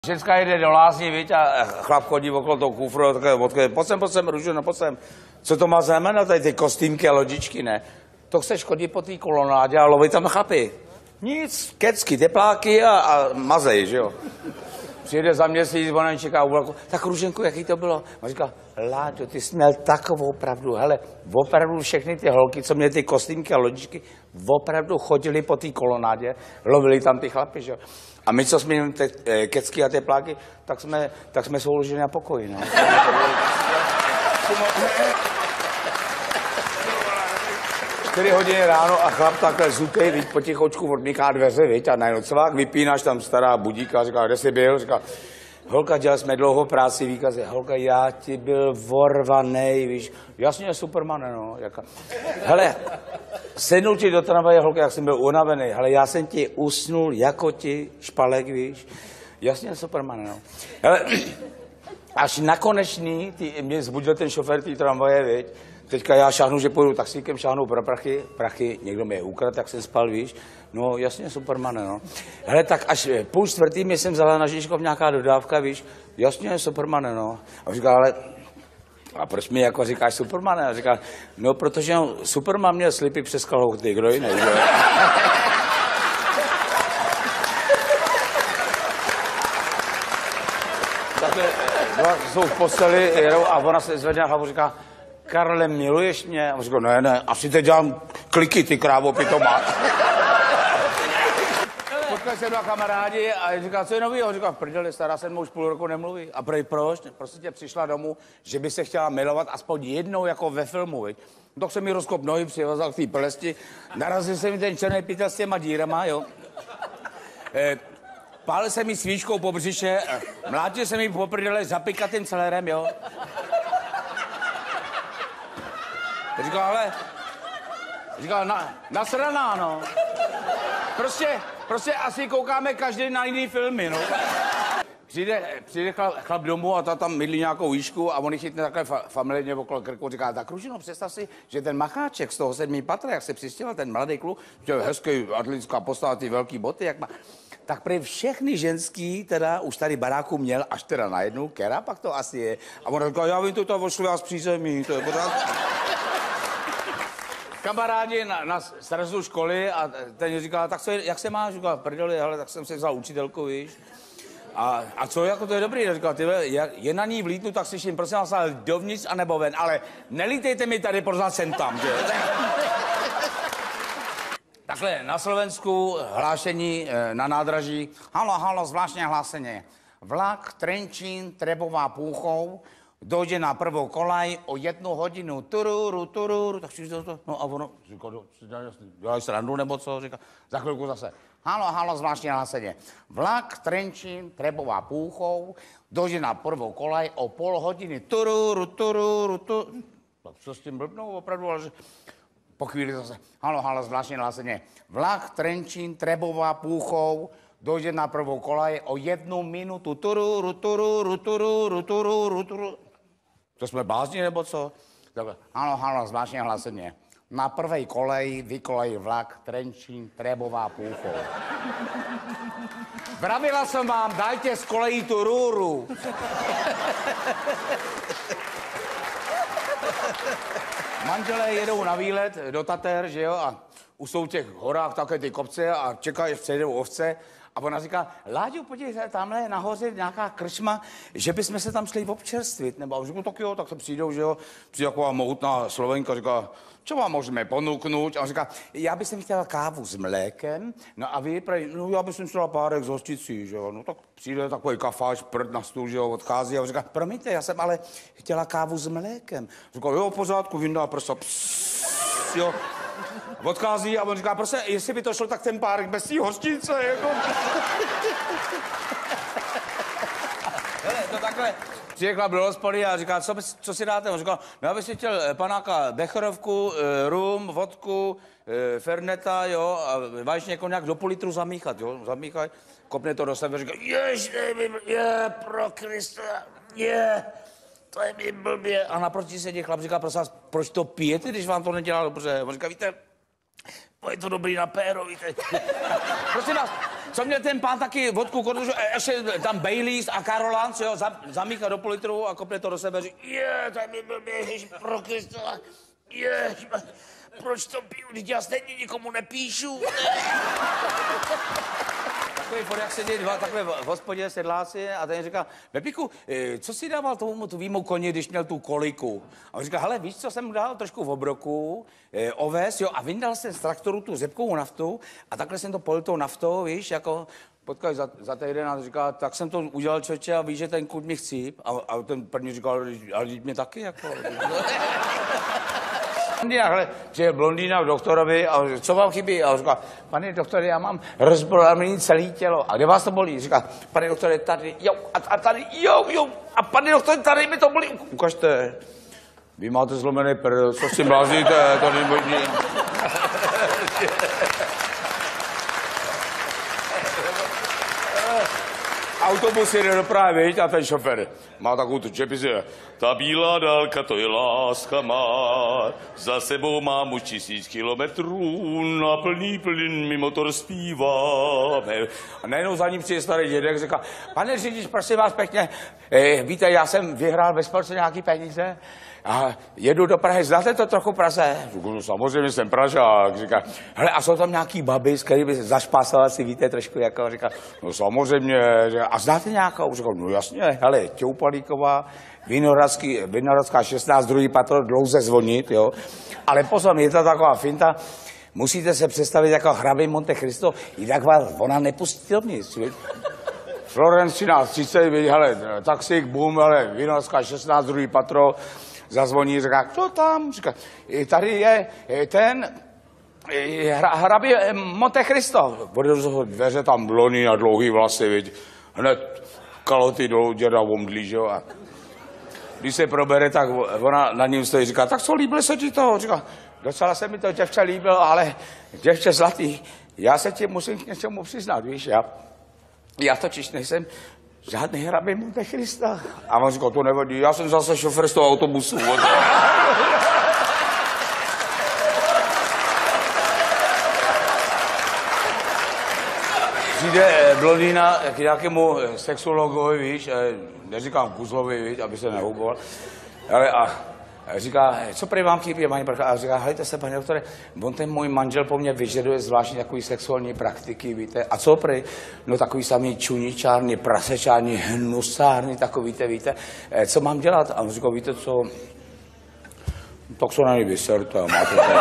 Ženská jede do lázní, viď, a chlap chodí okolo toho kufru, takhle odkde, pojď sem, Růženo, pojď sem. Co to má znamenat, tady ty kostýmky a lodičky, ne? To chceš chodit po té kolonádě a lovit tam chlapy. Nic, kecky, tepláky a mazej, že jo. Přijede za měsíc, ona čeká u vlaku. Tak Růženku, jaký to bylo? A říká, Láďo, ty jsi měl takovou pravdu. Hele, opravdu všechny ty holky, co měly ty kostýmky a lodičky, opravdu chodili po té kolonádě, lovili tam ty chlapy, že jo. A my, co jsme měli kecky a tepláky, tak jsme souložili na pokoji, no. 4 hodiny ráno a chlap takhle zutej, viď, potichoučku odmyká dveře, viď, a najednou cvák, vypínáš tam stará budíka, říká, kde jsi byl, říká, holka, dělali jsme dlouho práci, výkazy, holka, já ti byl vorvanej, víš, jasně, Superman, no, jaka. Hele, sednul ti do tramvaje, holka, jak jsem byl unavený, hele, já jsem ti usnul jako ti špalek, víš, jasně, Superman, no. Hele, až na konečný, mě zbudil ten šofér té tramvaje, viď. Teďka já šáhnu, že půjdu taxíkem, šáhnu pro prachy, někdo mě je ukradl, tak jsem spal, víš. No jasně, Supermane, no. Hele, tak až 3:30 mě jsem vzala na Žižkov nějaká dodávka, víš. Jasně, Supermane, no. A říká, ale a proč mi jako říkáš Supermane? A říká, no protože Superman měl slipy přes kalhoty, kdo jiný, že? Takhle dva jsou v posteli, jedou a ona se zvedne na hlavu, říká, Karle, miluješ mě? A on říká, ne, asi teď dělám kliky, ty krávo, pitomá. Potkali se dva kamarádi a říká, co je nový? On říká, v prdeli, stará se mnou už půl roku nemluví. A proč? Prostě tě přišla domů, že by se chtěla milovat aspoň jednou jako ve filmu, viď? Tak se mi rozkop nohy, přivazal k té plesti, narazil se mi ten černý pytel s těma dírama, jo. Pálil se mi svíčkou po břiše, mlátil se mi po prdele zapikatým celerem, jo. Říkal, nasraná, no. Prostě asi koukáme každý na jiný filmy, no. Přijde chlap domů a ta tam mydlí nějakou výšku a on chytne takhle familiárně okolo krku. Říká, tak Růženo, představ si, že ten Macháček z toho 7. patra, jak se přistěhoval ten mladý kluk, že je hezký, atletická postava, ty velký boty, jak má. Tak prý všechny ženský teda už tady baráku měl až teda na jednu, která pak to asi je. A on říká, já vím, to vošli vás přízemí, to je pořád. Kamarádi na srazu školy a ten říkal, tak co, jak se máš? Říkal, prdeli, hele, tak jsem si vzal učitelku, víš. A co, jako to je dobrý? Říkal, tyhle, je na ní vlítnu, tak slyším, prosím vás, ale dovnitř a nebo ven, ale nelítejte mi tady pořád sem tam, že? Takhle, na Slovensku hlášení na nádraží, halo, zvláštně hlášení. Vlak Trenčín, Trebová, Púchov, dojde na prvou kolaj o 1 hodinu, tururu, tak si to, no a ono, říká, dělají srandu nebo co, říká, za chvilku zase, halo, zvláštně hláseně. Vlak Trenčín, Trebová, Púchov, dojde na prvou kolaj o půl hodiny, tururu. Tak co s tím blbnou opravdu, ale že po chvíli zase, halo, zvláštně hláseně. Vlak Trenčín, Trebová, Púchov, dojde na prvou kolaj o 1 minutu, tururu. To jsme blázni, nebo co? Takhle, halo, zvláštně hláseně. Na prvej koleji vykolejí vlak Trenčín, Trebová, Púchov. Vravila jsem vám, dajte z kolejí tu růru. Manželé jedou na výlet do Tater, že jo, a už jsou v těch horách také ty kopce a čekají, až přejdou ovce. A ona říká, Láďo, podívej, tamhle nahoře nějaká krčma, že bychom se tam šli občerstvit. Nebo a říkám, tak jo, tak se přijdou, že jo. Přijde taková mohutná Slovenka, říká, čo vám můžeme ponuknout? A on říká, já bych chtěla kávu s mlékem, no a vy, no já bych chtěla párek z hořčicí, že jo. No tak přijde takový kafáč, prd na stůl, že jo, odchází a on říká, promiňte, já jsem ale chtěla kávu s mlékem. Říká, jo, v pořádku, vyndá prsa, jo. Odchází a on říká, prostě, jestli by to šlo, tak ten párek bez té hořčice, jako. Hele, to takhle. Přijde chlap do hospody a říká, co si dáte? On říká, no já bych si chtěl panáka becherovku, rum, vodku, ferneta, jo, a vážně jako nějak do půl litru zamíchat, jo, zamíchaj, kopne to do sebe, říká, pro Krista, to je mi blbě. A naproti sedí chlap, říká, prosím vás, proč to pijete, když vám to nedělá dobře? On říká, víte, je to dobrý na péro, víte. Prosím vás, co měl ten pán taky vodku, protože ještě tam Baileys a Carolans, jo, zamíká do půl litru a kopne to do sebe, říká, tady mi blbě, ježiš, pro Krista, proč to piju, teď já stejně nikomu nepíšu. Takový pod, jak sedí dva takhle v hospodě sedláci a ten říká, Pepiku, co si dával tomu tvýmu koni, když měl tu koliku? A on říká, hele, víš, co jsem mu dal? Trošku v obroku, oves, jo, a vyndal jsem z traktoru tu řepkovou naftu a takhle jsem to polil tou naftou, víš, jako potkali za týden a říká, tak jsem to udělal, člověče, a víš, že ten kůd mi chcíp. A ten první říkal, ale mě taky, jako. Ale přijel blondýna k doktorovi a co vám chybí? A on říká, pane doktore, já mám rozbolané celé tělo. A kde vás to bolí? Říká, pane doktore, tady, jo, a tady, jo. A pane doktore, tady mi to bolí. Ukažte. Vy máte zlomený prd, co si blázníte, to není možný. Autobus jede do Prahy, víš, a ten šofer má takovou tu čepici. Ta bílá dálka, to je láska má, za sebou mám už 1000 kilometrů, na plný plyn mi motor zpívá. A najednou za ním přijde starý dědek, říká, pane řidič, prosím vás pěkně, víte, já jsem vyhrál ve sportce nějaký peníze a jedu do Prahy, znáte to trochu Praze? Říkám, samozřejmě jsem Pražák, říká, hele, a jsou tam nějaký baby, s kterými se zašpásala, si víte trošku, jako, říká, no samozřejmě, a znáte nějakou? Říkám, no jasně, hele, Ťoupalíková, Vinohradská 16, druhý patro, dlouze zvonit, jo, ale pozor, je to taková finta, musíte se představit jako hrabě Monte Cristo, jinak vás ona nepustí dovnitř, Florence 13:30, hele, taxík, boom, hele, Vinohradská 16, druhý patro, zazvoní, říká, kdo tam? Říká, tady je ten hrabě Monte Cristo. Bude dveře tam bloný a dlouhý vlasy, viď. Hned kaloty dolů, děda omdlí, že jo. A když se probere, tak ona nad ním stojí, říká, tak co, líbilo se ti to? Říká, docela se mi to děvče líbilo, ale děvče zlatý, já se ti musím k něčemu přiznat, víš, já totiž nejsem žádný hrabě Monte Cristo. A on říkal, to nevadí, já jsem zase šofér z toho autobusu. Přijde blondýna k nějakému sexuologovi, víš, neříkám Kuzlovi, víš, aby se nehuboval, ale a říká, co prý vám chybí, paní Prcha? A říká, hejte se, pane doktore, on ten můj manžel po mně vyžaduje zvláštní takový sexuální praktiky, víte. A co prý? No takový samý čuničárny, prasečárny, hnusárny, takový, víte. Co mám dělat? A on říká, víte co? Tak se na něj vyserte, máte to.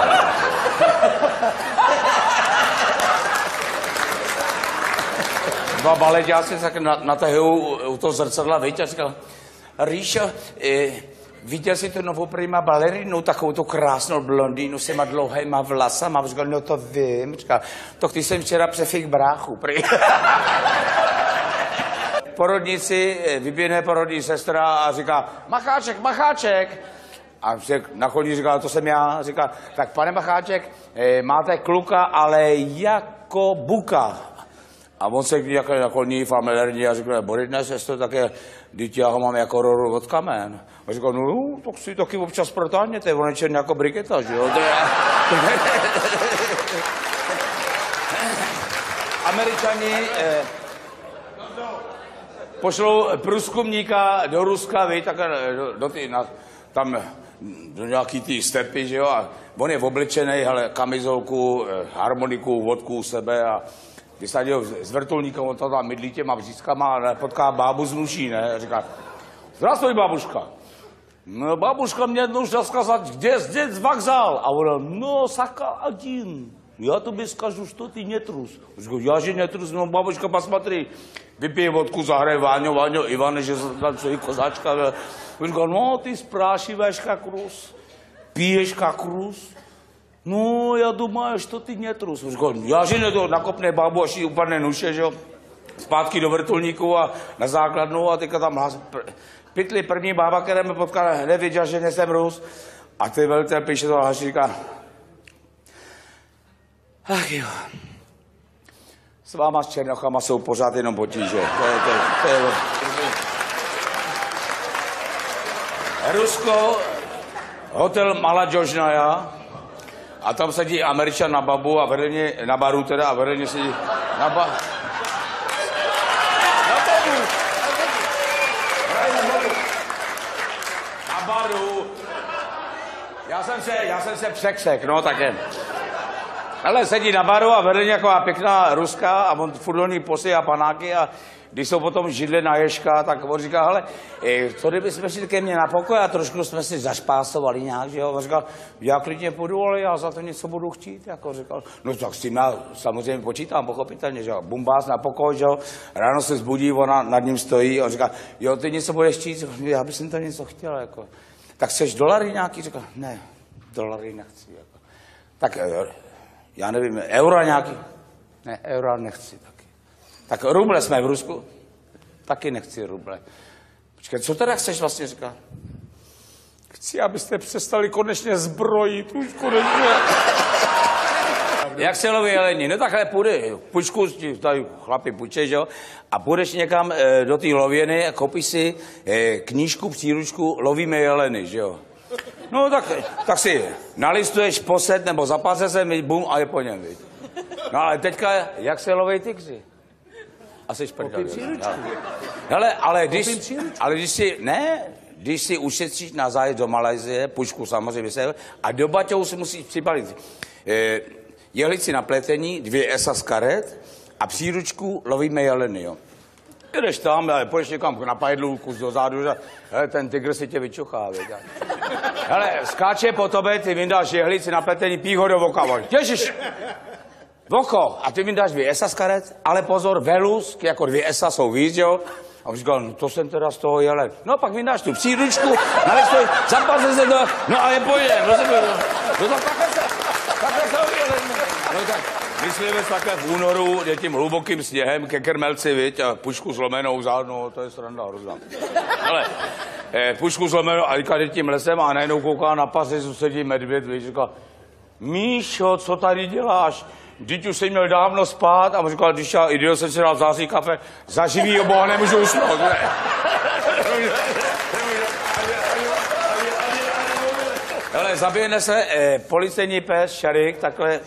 Dva baleďáci tak natahují u toho zrcadla, víte, a říkal, Ríšo, viděl jsi tu novou prima balerinu, takovou tu krásnou blondýnu s těma dlouhýma vlasama? Říkal, no to vím. Říkal, to ty jsem včera přefik bráchu, prý. Porodnici, vyběhne porodní sestra a říká, Macháček. A na chodí říká, to jsem já. Říká, tak pane Macháček, máte kluka, ale jako buka. A on se nějaké nakolní familiární a říká, bodejné sestro, také, dítě, já ho mám jako roru od kamen. A říká, no, tak si taky občas protáhněte, on je černý jako briketa, že jo? Američani pošlou průzkumníka do Ruska, víš, tak tam do nějaký tý stepy, že jo? A on je oblečený, hele, kamizolku, harmoniku, vodku u sebe a vysadil s vrtulníkem, on to tam mydlí těma břízkama a potká bábu z Nuší, ne? A říká, zdravstvuj, babuška. No, babuška mě jednou chtěla zkazat, kde je zděc vokzál? A ona, no, saka один. Já tobě skažu, što ty netrus. Říká, já že netrus, no, babuška, pasmatri. Vypije vodku, zahraje Váňo, Ivane, že tam co kozáčka. Říká, no, ty sprášiveš jak Rus, piješ jak Rus. No, já думаю, что ty netrus. Říkal, já že ne to nakopne bábu, až jí upadne nuše, že jo, zpátky do vrtulníku a na základnu a teďka tam pytli první bába, která mi potkala, hned věděla, že nejsem Rus. A ty velitel píše to a říká, ach jo, s váma s černochama jsou pořád jenom potíže. To je Rusko, hotel Maladžožnaja, a tam sedí Američan na babu a vedle mě, na baru teda, a vedle mě sedí Já jsem se překsek, no také. Ale sedí na baru a vede nějaká pěkná Ruska a on furt do ní posílá panáky a když jsou potom židle na Ježka, tak on říká, hele, co kdyby jsme šli ke mně na pokoj a trošku jsme si zašpásovali nějak, že jo? On říkal, já klidně půjdu, ale já za to něco budu chtít, jako říkal. No tak s tím já samozřejmě počítám, pochopitelně, že jo? Bumbás na pokoj, že jo? Ráno se zbudí, ona nad ním stojí a on říká, jo, ty něco budeš chtít? Já bych to něco chtěl, jako. Tak chceš dolary nějaký? Říkal, ne, dolary nechci, jako. Tak já nevím, eura nějaký? Ne, eura nechci taky. Tak ruble jsme v Rusku? Taky nechci ruble. Počkej, co teda chceš vlastně, říká? Chci, abyste přestali konečně zbrojit, už konečně. Jak se loví jelení? No takhle půjde, půjčku, tady chlapi půjče, že jo? A půjdeš někam do té lověny a koupíš si knížku, příručku, lovíme jeleny, že jo? No tak si nalistuješ posed nebo zapáře se, bum, a je po něm, víš. No ale teďka, jak se loví tygři? A jsi šprdel. Hele, když si ušetříš na zájezd do Malajsie, pušku samozřejmě se, a do baťohu si musíš přibalit jehlici na pletení, 2 esa z karet a příručku lovíme jeleny, jo. Jdeš tam, ale půjdeš někam na pajedlu, kus dozadu, že hele, ten tygr si tě vyčuchá, věď. Hele, skáče po tobě, ty vyndáš jehlici na pletení, pích ho do voka, těžiš. Voko, a ty mi dáš 2 esa z karet, ale pozor, velus, jako 2 esa jsou víc, jo? A on říkal, no to jsem teda z toho jelen. No pak mi dáš tu příručku, nalistoj, zapařte se to, no a je pojde, no takhle se jelen. No tak, myslíme takhle v únoru, je tím hlubokým sněhem ke krmelci, viď, a pušku zlomenou zádnou, to je sranda hrozná. Ale pušku zlomenou a říká, jde tím lesem a najednou kouká na pařizu, sedí medvěd, viď, říká, Míšo, co tady děláš? Vždyť už jsem měl dávno spát a on říkal, když já idiot jsem si dal v září kafe, za živýho boha nemůžu usnout, ne? Hele, zabijene se policejní pes, šarik, takhle.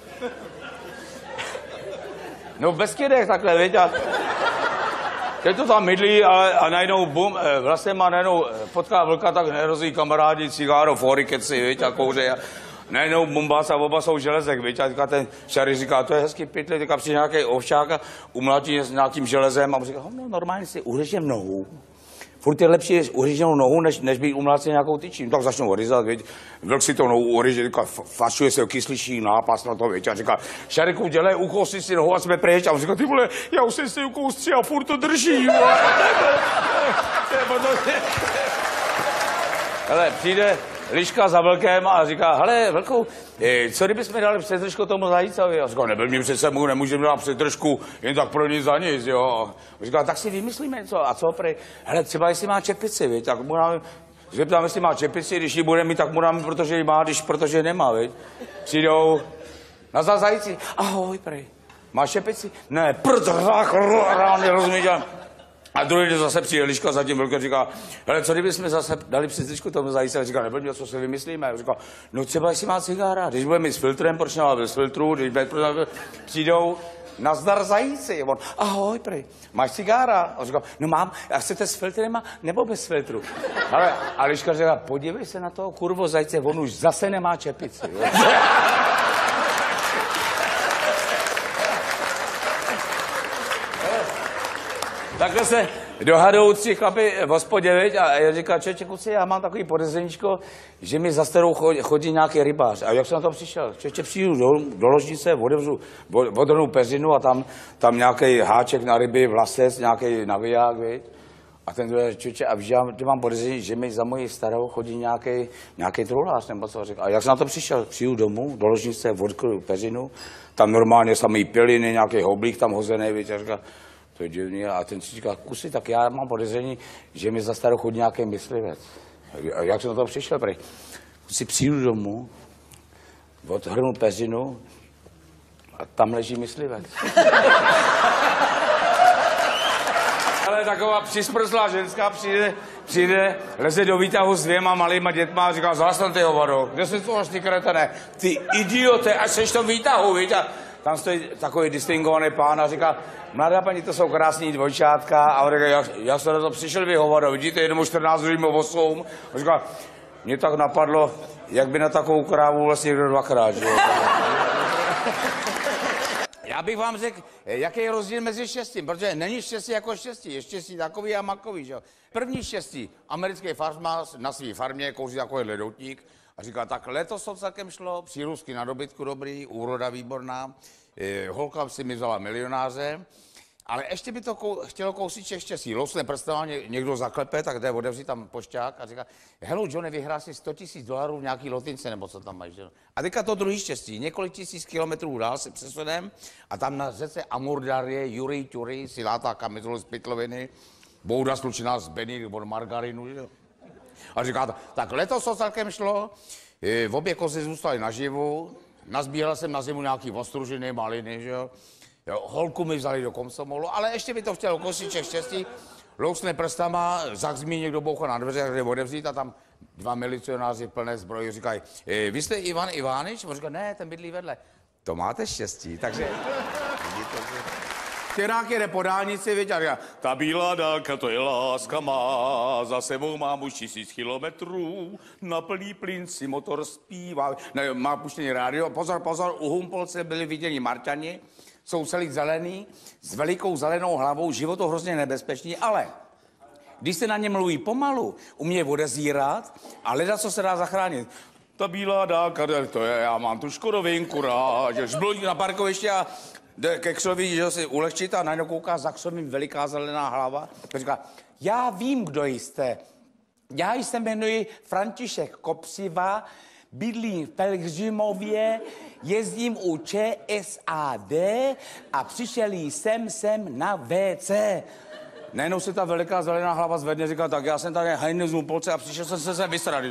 No v Beskydech takhle, víš, a teď to tam mydlí a najednou bum, vlastně má najednou potká vlka, tak nerozí kamarádi, cigáro, fóry, keci, víš, a kouře. Najednou bumbás a oba jsou železek, víš, a teďka ten šarik říká, to je hezký pytli, teďka přijde nějaký ovšák a umlátí s nějakým železem a on říká, no normálně si uhryžem nohu. Furt je lepší uhryženou nohu, než být umlácen nějakou tyčí. No, tak začnou ryzat, víš, vlk si to nohu uhryže, říká, fašuje se kyslejší nápas na to, víš, a říká, Šariku, dělej, ukousni si nohu a jsme pryč. A on říká, ty vole, já už jsem si ukoustři a furt to drží, vole. Hele, přijde liška za vlkem a říká, hele, vlku, co kdybychom dali předržku tomu zajícovi? A říká, nebyl mě přece mu, nemůžeme dát předržku jen tak pro nic za nic, jo. A říká, tak si vymyslíme něco. A co prej? Hele, třeba jestli má čepici, viď, tak mu dáme, zeptám, jestli má čepici, když ji bude mít, tak mu dáme, protože ji má, protože nemá, viď. Přijdou na zajíci, ahoj, prej, máš čepici? Ne, rozumíš, a druhý den zase přijde liška za tím vlkem, říká, hele, co kdybychom zase dali přízvičku tomu zajíce? Říká, nebuď, co si vymyslíme? Říká, no třeba jestli má cigára, když bude mít s filtrem, proč nemá bez filtru, když přijdou, nazdar zajíci. On, ahoj, prej, máš cigára? On říká, no mám, a chcete s filtrem nebo bez filtru? Ale, a liška říká, podívej se na toho kurvo zajíce, on už zase nemá čepici. Takhle se dohadou 3 chlapi v hospodě, viď? A já říkám, čeče, kuci, já mám takový podezřeníčko, že mi za starou chodí nějaký rybář. A jak jsem na to přišel? Čeče, přijdu do ložnice, odhrnu peřinu a tam nějaký háček na ryby, vlasec, nějaký naviják, viď? A ten druhý čeče, a víš, já mám podezření, že mi za moji starou chodí nějaký truhlář, nebo co říkal. A jak jsem na to přišel? Přijdu domů, do ložnice, odkryju peřinu, tam normálně samý piliny, nějaký hoblík tam hozený, viď? A říkal, to je divný. A ten si říká, kusy, tak já mám podezření, že mi za starou chodí nějaký myslivec. A jak jsem na to přišel, prej? Si přijdu domů, odhrnu peřinu a tam leží myslivec. Ale taková přisprzlá ženská přijde, leze do výtahu s 2 malýma dětma a říká, zastaňte ho, vado, kde se to až ty kretane? Ty idiote, až seš v tom výtahu, víš? A tam stojí takový distingovaný pán a říká, mladá paní, to jsou krásný dvojčátka. A on říká, jak jste na to přišel vy, hovado, vidíte, jenom 14, druhým 8. A říká, mě tak napadlo, jak by na takovou krávu vlastně kdo dvakrát, že jo? Já bych vám řekl, jaký je rozdíl mezi štěstím, protože není štěstí jako štěstí, je štěstí takový a makový, že jo? První štěstí, americký farmář na své farmě kouří takovýhle doutník a říká, tak letos to celkem šlo, přírůstky na dobytku dobrý, úroda výborná, holka si mi vzala milionáře, ale ještě by to chtělo kousiček štěstí. Lousne prstem, někdo zaklepe, tak jde otevřít tam pošťák a říká, hello Johnny, vyhrál si $100,000 v nějaký lotince, nebo co tam máš. Že? A teďka to druhý štěstí, několik tisíc kilometrů dál se přesunem a tam na řece Amurdarie, Juri Tury, si látá kamizol z pytloviny, bouda slučená z Benny od margarinu. Že? A říká, tak letos to celkem šlo, v obě kozy zůstaly naživu, nazbíral jsem na zimu nějaký ostružiny, maliny, že jo. Holku mi vzali do komsomolu, ale ještě by to chtělo kosiček štěstí, lousne prstama, zachzmí někdo boucha na dveře, kde odevřít a tam dva milicionáři plné zbroje říkají, vy jste Ivan Ivánič? On říká, ne, ten bydlí vedle. To máte štěstí, takže... Kterák jede po dálnici, viď, a říká, ta bílá dálka, to je láska má, za sebou mám už 1000 kilometrů, na plný plyn si motor zpívá. Ne, má puštěný rádio, pozor, pozor, u Humpolce byli viděni Marťani, jsou celý zelený, s velikou zelenou hlavou, život to hrozně nebezpečný, ale když se na ně mluví pomalu, umí odezírat a leda, co se dá zachránit. Ta bílá dálka, to je, já mám tu škodovinku rád, že žblodí na parkoviště a jde ke křoví, že si ulehčit a najednou kouká za křovím veliká zelená hlava. A říká, já vím, kdo jste. Já jsem jmenuji František Kopřiva, bydlím v Pelhřimově, jezdím u ČSAD a přišel jsem sem na WC. Najednou se ta veliká zelená hlava zvedne, říká, tak já jsem tady hajný z Humpolce a přišel jsem se vysrat.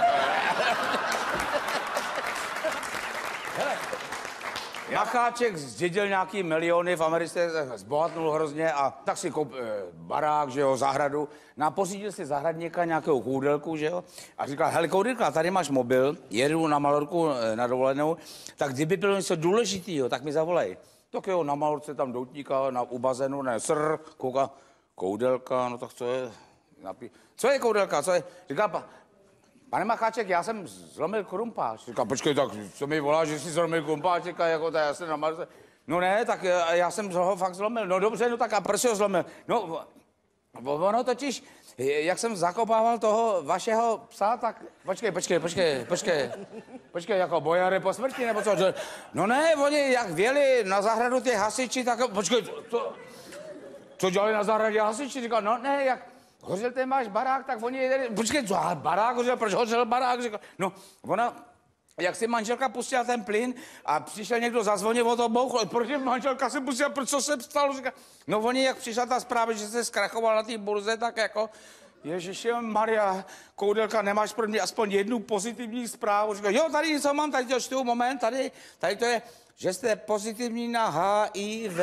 Macháček zdědil nějaký miliony v Americe, zbohatnul hrozně a tak si barák, že jo, zahradu. No pořídil si zahradníka nějakého koudelku, že jo, a říkal, hele koudelka, tady máš mobil, jedu na Malorku na dovolenou, tak kdyby bylo něco důležitého, tak mi zavolej. Tak jo, na Malorce tam doutníka, u bazénu, ne, kouká, koudelka, no tak co je, co je koudelka, co je, říká, pane Macháček, já jsem zlomil krumpáč. Říká, počkej, tak co mi volá, že jsi zlomil krumpáč? Říká, jako já jsem na Marse. No ne, tak já jsem ho fakt zlomil. No dobře, no tak a proč ho zlomil? No, ono totiž, jak jsem zakopával toho vašeho psa, tak... Počkej, jako bojare po smrti, nebo co? No ne, oni jak věli na zahradu ty hasiči, tak... Počkej, co dělali na zahradě hasiči? Říká, no ne, jak... Hořel ten máš barák, tak oni jeli, počkej, co, barák hořel, proč hořel barák? Říkal, no, ona, jak si manželka pustila ten plyn a přišel někdo zazvonil o to bouchl, proč manželka se pustila, proč co se stalo? Říkal, no oni, jak přišla ta zpráva, že se zkrachoval na té burze, tak jako, Ježiši Maria, koudelka, nemáš pro mě aspoň jednu pozitivní zprávu? Říkal, jo, tady něco mám, tady to čtu, moment, tady to je, že jste pozitivní na HIV.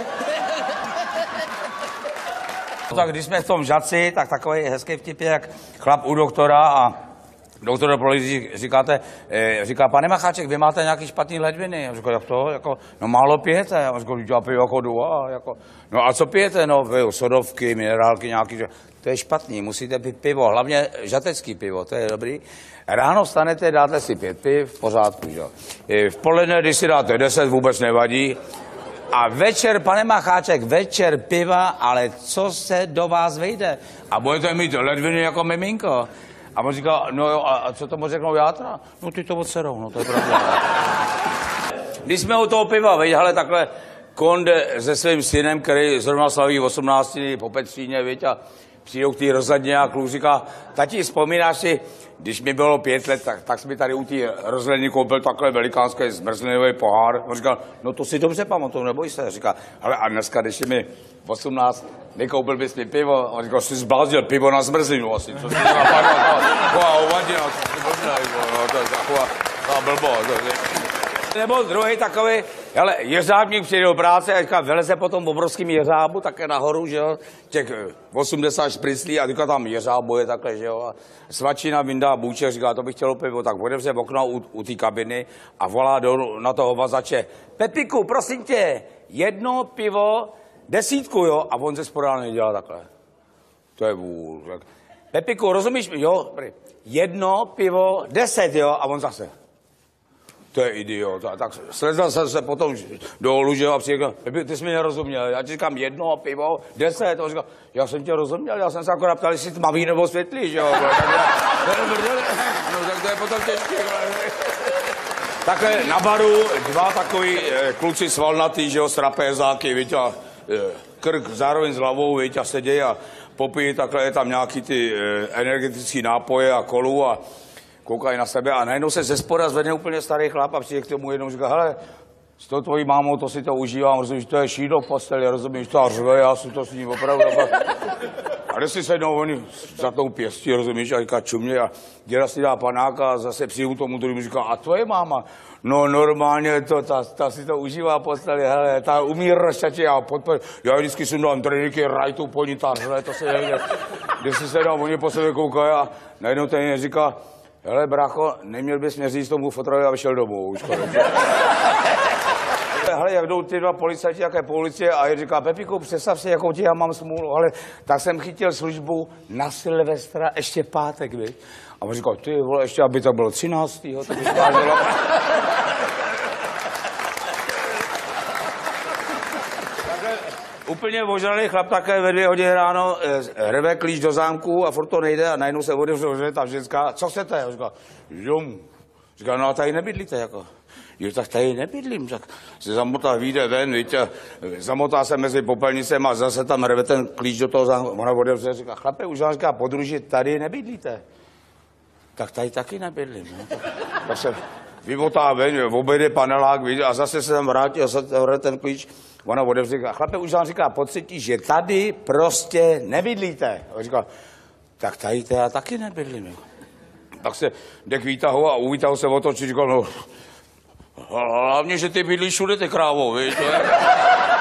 Tak když jsme v tom Žadci, tak takový hezký vtip je, jak chlap u doktora a doktor říká, pane Macháček, vy máte nějaký špatný ledviny? A říká, jak to? Jako, no málo pijete. A říká, já piju jako dva. Jako, no a co pijete? No sodovky, minerálky nějaký. To je špatný, musíte pít pivo, hlavně žatecký pivo, to je dobrý. Ráno vstanete, dáte si 5 piv, v pořádku, že? V poledne, když si dáte 10, vůbec nevadí. A večer, pane Macháček, večer piva, ale co se do vás vejde? A budete mít ledviny jako miminko. A on říká, no jo, a co tomu řeknou játra? No ty to odserou, no to je pravda. Když jsme u toho piva, veď, hele, takhle Konde se svým synem, který zrovna slaví 18. po Petříně, viď, a přijdou k té rozhledně a kluk říká, tati, vzpomínáš si, když mi bylo 5 let, tak jsme tady u té rozhledny koupil takhle velikánský zmrzlinový pohár. On říkal, no to si dobře pamatuju, neboj se. Říká, ale a dneska, když je mi 18, nekoupil bys mi pivo. On říkal, jsi zbláznil pivo na zmrzlinu asi. Co si napadlo, taková uvadina, to je taková blbost. Nebo druhý takový, hele, jeřábník přijde do práce a říká, vyleze po tom obrovským jeřábu, také nahoru, že jo, těch 80 špriclí a říká, tam jeřábu je takhle, že jo, a svačina vyndá bůček, říká, to bych chtělo pivo, tak otevře okno u té kabiny a volá na toho vazače, Pepiku, prosím tě, 1 pivo, 10, jo, a on se spodál nedělá takhle. To je vůl, Pepiku, rozumíš mi? Jo, jedno pivo, 10, jo, a on zase. To je idiot. A tak slezl jsem se potom dolů, že jo, a přijde, Pepi, ty jsi mi nerozuměl, já ti říkám jedno pivo, 10, a on říkal, já jsem tě rozuměl, já jsem se akorát ptal, jestli tmavý nebo světlý, že jo. No tak to je potom těžké. Takhle na baru dva takový kluci svalnatý, že jo, s trapézáky, víte, a krk zároveň s hlavou, víte, a sedějí a popijí, takhle je tam nějaký ty energetický nápoje a kolu a koukají na sebe a najednou se ze spoda zvedne úplně starý chlap a přijde k tomu jednou říká, hele, s tou tvojí mámou to si to užívám, rozumíš, to je šídlo v posteli, rozumíš, to a řve, já si to s ním opravdu. A jde si sednou, oni za tou pěstí, rozumíš, a říká čumě a děda si dá panáka a zase přijdu tomu druhým říká, a tvoje máma? No normálně to, ta si to užívá v posteli, hele, ta umí rozčačit a já vždycky sundám treníky, rajtu polní, řve, to se neviděl. Jde si sednou, oni po sebe koukají a najednou ten říká, hele, brácho, neměl bys mě říct tomu fotrovi, aby šel domů už konec. Hele, jak jdou ty dva policajti, jaké policie, a je říká, Pepiku, představ si, jakou ti já mám smůlu, ale tak jsem chytil službu na Silvestra, ještě pátek, viď? A on říká, ty vole, ještě aby to bylo 13. to by skáželo. Úplně ožralý chlap také ve 2 hodiny ráno rve klíč do zámku a furt to nejde a najednou se otevře ta ženská, co chcete? A říká, jom. Říká, no a tady nebydlíte, jako. Jo, tak tady nebydlím, tak se zamotá, vyjde ven, víte, zamotá se mezi popelnicem a zase tam rve ten klíč do toho zámku. Ona otevře, říká, chlape, už vám říká, podruží, tady nebydlíte. Tak tady taky nebydlím, no. Tak se vymotá ven, obejde panelák, víte, a zase se tam vrátí a zase rve ten klíč. Ona otevře, říká, chlape, už vám říká, pocítí, že tady prostě nebydlíte. A říká, tak tady já taky nebydlím. Tak se jde k výtahu a u výtahu se otočí, říkal, no, hlavně, že ty bydlíš všude, ty krávo, víš, to je.